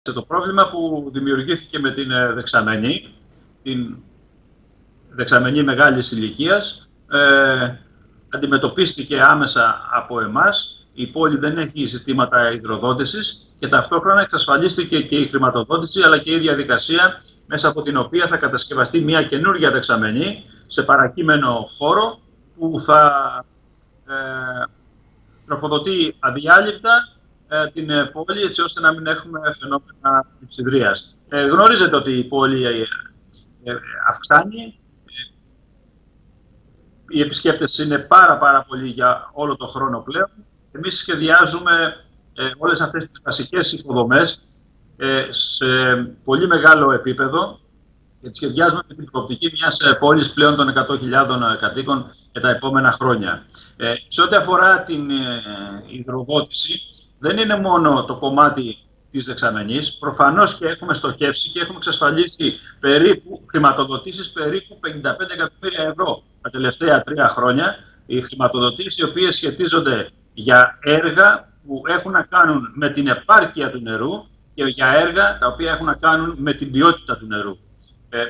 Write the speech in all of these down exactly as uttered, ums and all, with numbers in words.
Το πρόβλημα που δημιουργήθηκε με την δεξαμενή, την δεξαμενή μεγάλης ηλικίας, ε, αντιμετωπίστηκε άμεσα από εμάς. Η πόλη δεν έχει ζητήματα υδροδότησης και ταυτόχρονα εξασφαλίστηκε και η χρηματοδότηση αλλά και η διαδικασία μέσα από την οποία θα κατασκευαστεί μια καινούργια δεξαμενή σε παρακείμενο χώρο που θα ε, τροφοδοτεί αδιάλειπτα την πόλη, έτσι ώστε να μην έχουμε φαινόμενα υψηδρίας. Ε, γνωρίζετε ότι η πόλη ε, ε, αυξάνει. Οι επισκέπτες είναι πάρα πάρα πολλοί για όλο το χρόνο πλέον. Εμείς σχεδιάζουμε ε, όλες αυτές τις βασικές υποδομές ε, σε πολύ μεγάλο επίπεδο και τις σχεδιάζουμε με την προοπτική μιας πόλης πλέον των εκατό χιλιάδων κατοίκων για τα επόμενα χρόνια. Ε, σε ό,τι αφορά την ε, υδροδότηση, δεν είναι μόνο το κομμάτι της δεξαμενής. Προφανώς και έχουμε στοχεύσει και έχουμε εξασφαλίσει περίπου χρηματοδοτήσεις περίπου πενήντα πέντε εκατομμύρια ευρώ τα τελευταία τρία χρόνια. Οι χρηματοδοτήσεις οι οποίες σχετίζονται για έργα που έχουν να κάνουν με την επάρκεια του νερού και για έργα τα οποία έχουν να κάνουν με την ποιότητα του νερού. Ε,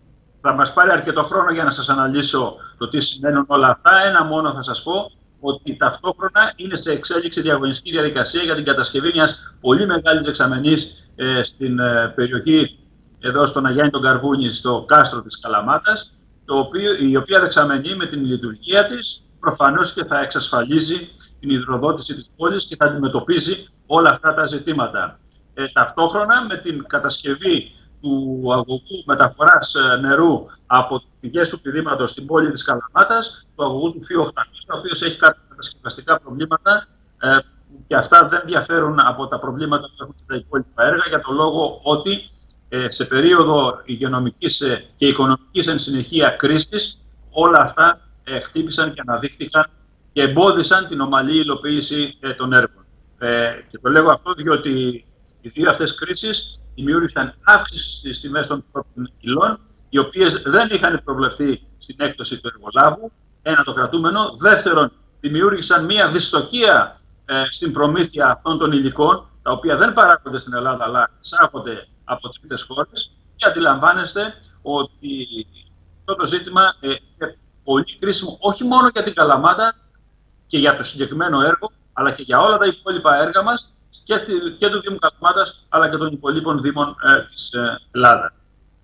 θα μας πάρει αρκετό χρόνο για να σας αναλύσω το τι σημαίνουν όλα αυτά. Ένα μόνο θα σας πω, ότι ταυτόχρονα είναι σε εξέλιξη διαγωνιστική διαδικασία για την κατασκευή μιας πολύ μεγάλης δεξαμενής ε, στην ε, περιοχή εδώ στον Αγιάννη τον Καρβούνη, στο κάστρο της Καλαμάτας, το οποίο, η οποία δεξαμενή με την λειτουργία της προφανώς και θα εξασφαλίζει την υδροδότηση της πόλης και θα αντιμετωπίζει όλα αυτά τα ζητήματα. Ε, ταυτόχρονα με την κατασκευή του αγωγού μεταφοράς νερού από τις πηγές του πηδήματος στην πόλη της Καλαμάτας, του αγωγού του Φίου οκτακόσια, ο οποίος έχει κάποια κατασκευαστικά προβλήματα ε, και αυτά δεν διαφέρουν από τα προβλήματα που έχουν τα υπόλοιπα έργα, για το λόγο ότι ε, σε περίοδο υγειονομικής ε, και οικονομικής εν συνεχεία κρίσης όλα αυτά ε, χτύπησαν και αναδείχθηκαν και εμπόδισαν την ομαλή υλοποίηση ε, των έργων. Ε, και το λέγω αυτό διότι οι δύο αυτές κρίσεις δημιούργησαν αύξηση στις τιμές των πρώτων υλών, οι οποίες δεν είχαν προβλεφθεί στην έκπτωση του εργολάβου. Ένα, το κρατούμενο. Δεύτερον, δημιούργησαν μία δυστοκία ε, στην προμήθεια αυτών των υλικών, τα οποία δεν παράγονται στην Ελλάδα, αλλά εισάγονται από τρίτες χώρες. Και αντιλαμβάνεστε ότι αυτό το ζήτημα ε, είναι πολύ κρίσιμο, όχι μόνο για την Καλαμάτα και για το συγκεκριμένο έργο, αλλά και για όλα τα υπόλοιπα έργα μας, Και, και του Δήμου Καλαμάτας, αλλά και των υπολείπων Δήμων ε, της ε, Ελλάδας.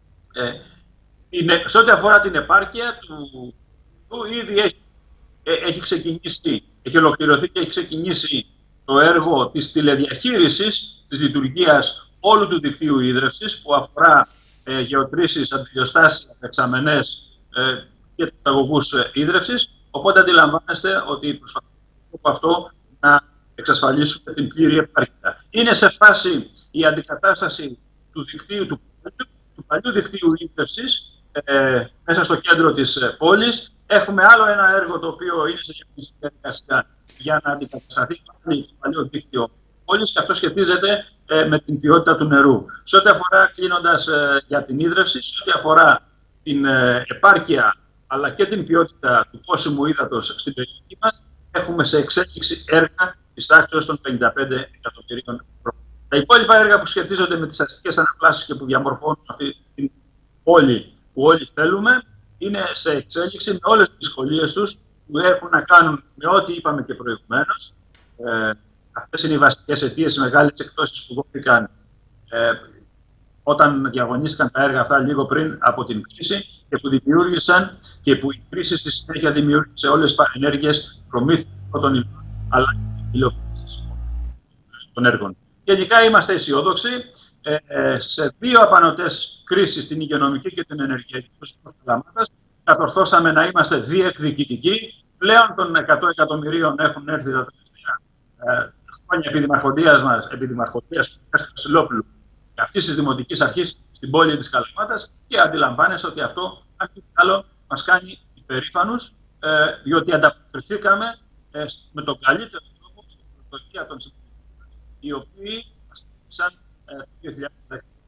Ε, είναι, σε ό,τι αφορά την επάρκεια του, του ήδη έχει, ε, έχει ξεκινήσει, έχει ολοκληρωθεί και έχει ξεκινήσει το έργο της τηλεδιαχείρισης της λειτουργίας όλου του δικτύου ίδρευσης, που αφορά ε, γεωτρήσεις, αντιλιοστάσια, δεξαμενές ε, και τους αγωγούς ε, ίδρευσης. Οπότε αντιλαμβάνεστε ότι προσπαθούμε από αυτό να εξασφαλίσουμε την πλήρη επάρκεια. Είναι σε φάση η αντικατάσταση του δικτύου του παλιού, του παλιού δικτύου ίδρευσης ε, μέσα στο κέντρο της ε, πόλης. Έχουμε άλλο ένα έργο το οποίο είναι σε διαδικασία για να αντικατασταθεί το παλιό δίκτυο πόλης και αυτό σχετίζεται ε, με την ποιότητα του νερού. Σε ό,τι αφορά, κλείνοντας ε, για την ίδρυυση, σε ό,τι αφορά την ε, επάρκεια αλλά και την ποιότητα του πόσιμου ύδατος στην περιοχή μας, έχουμε σε εξέλιξη έργα της τάξης των πενήντα πέντε εκατομμυρίων ευρώ. Τα υπόλοιπα έργα που σχετίζονται με τις αστικές αναπλάσεις και που διαμορφώνουν αυτή την πόλη που όλοι θέλουμε, είναι σε εξέλιξη με όλες τις δυσκολίες τους που έχουν να κάνουν με ό,τι είπαμε και προηγουμένως. Ε, αυτές είναι οι βασικές αιτίες, οι μεγάλες εκπτώσεις που δόθηκαν ε, όταν διαγωνίστηκαν τα έργα αυτά λίγο πριν από την κρίση και που δημιούργησαν και που η κρίση στη συνέχεια δημιούργησε όλες τις παρενέργειες προμήθειας πρώτων υλών, αλλά και υλοποίησης των έργων. Γενικά είμαστε αισιόδοξοι. Ε, σε δύο απανωτές κρίσεις, την υγειονομική και την ενεργειακή της Καλαμάτας, κατορθώσαμε να είμαστε διεκδικητικοί. Πλέον των εκατό εκατομμυρίων έχουν έρθει τα τελευταία ε, χρόνια επιδημαρχοντίας μας, επιδημαρχοντίας του Βασιλόπουλου και αυτής της Δημοτικής Αρχής στην πόλη της Καλαμάτας, και αντιλαμβάνεσαι ότι αυτό, αν τι άλλο, μας κάνει υπερήφανους, ε, διότι ανταποκριθήκαμε ε, με τον καλύτερο τρόπο στην προσδοκία των συμπολίτων, οι οποίοι μας στήριξαν το δύο χιλιάδες δέκα.